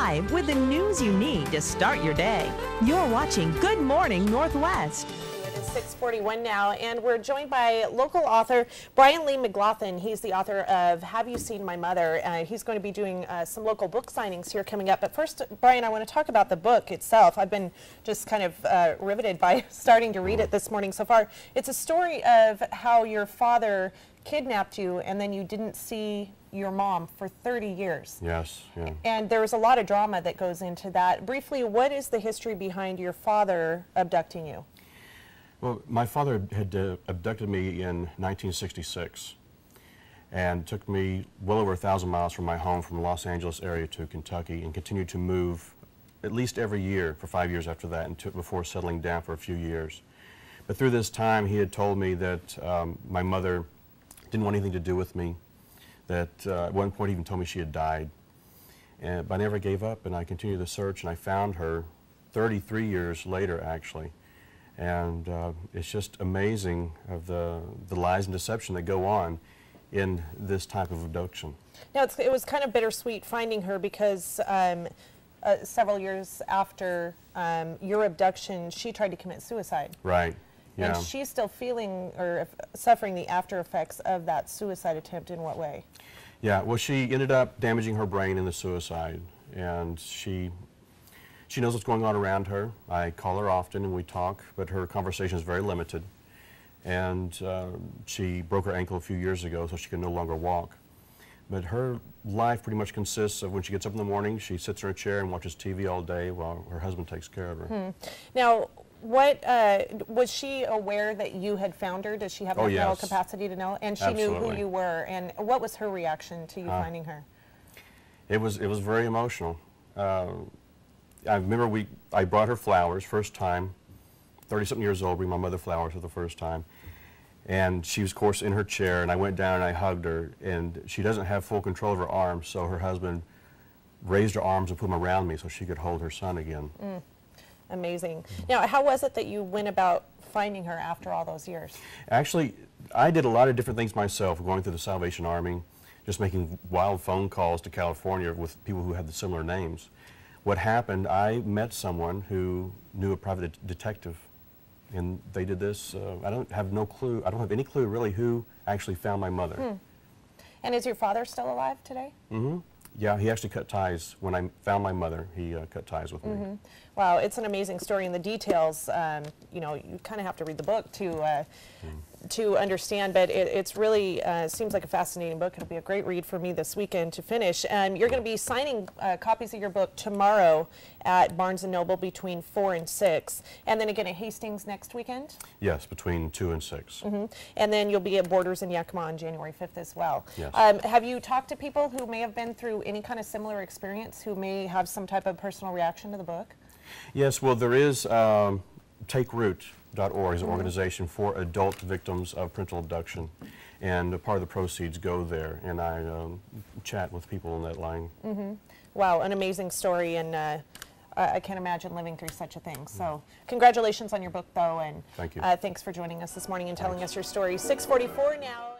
live with the news you need to start your day. You're watching Good Morning Northwest. It is 6:41 now, and we're joined by local author Brian Lee McLaughlin. He's the author of Have You Seen My Mother? He's going to be doing some local book signings here coming up. But first, Brian, I want to talk about the book itself. I've been just kind of riveted by starting to read it this morning so far. It's a story of how your father kidnapped you, and then you didn't see your mom for 30 years. Yes, yeah. And there was a lot of drama that goes into that. Briefly, what is the history behind your father abducting you? Well, my father had abducted me in 1966 and took me well over 1,000 miles from my home from the Los Angeles area to Kentucky, and continued to move at least every year for 5 years after that, and before settling down for a few years. But through this time, he had told me that my mother didn't want anything to do with me, that at one point he even told me she had died. But I never gave up, and I continued the search, and I found her 33 years later, actually. And it's just amazing of the lies and deception that go on in this type of abduction. Now, it was kind of bittersweet finding her, because several years after your abduction, she tried to commit suicide. Right. Yeah. And she's still feeling or suffering the after effects of that suicide attempt. In what way? Yeah, well, she ended up damaging her brain in the suicide, and she knows what's going on around her. I call her often and we talk, but her conversation is very limited. And she broke her ankle a few years ago, so she can no longer walk. But her life pretty much consists of when she gets up in the morning, she sits in her chair and watches TV all day while her husband takes care of her. Now, what was she aware that you had found her? Does she have enough mental capacity to know? And she Absolutely. knew who you were. And what was her reaction to you finding her? It was very emotional. I remember I brought her flowers first time, 30-something years old, bring my mother flowers for the first time. And she was, of course, in her chair, and I went down and I hugged her, and she doesn't have full control of her arms, so her husband raised her arms and put them around me so she could hold her son again. Amazing. Now, how was it that you went about finding her after all those years? Actually, I did a lot of different things myself, going through the Salvation Army, just making wild phone calls to California with people who had the similar names. What happened, I met someone who knew a private detective, and they did this. I don't have any clue really who actually found my mother. And is your father still alive today? Yeah, he actually cut ties. When I found my mother, he cut ties with me. Wow, it's an amazing story, and the details, you know, you kind of have to read the book to understand, but it's really seems like a fascinating book. It'll be a great read for me this weekend to finish. You're going to be signing copies of your book tomorrow at Barnes & Noble between 4 and 6, and then again at Hastings next weekend? Yes, between 2 and 6. And then you'll be at Borders in Yakima on January 5th as well. Yes. Have you talked to people who may have been through any kind of similar experience, who may have some type of personal reaction to the book? Yes, well, there is TakeRoot.org is an organization for adult victims of parental abduction, and a part of the proceeds go there, and I chat with people on that line. Wow, an amazing story, and I can't imagine living through such a thing. So congratulations on your book, though, and Thank you. Thanks for joining us this morning and telling us your story. 6:44 now.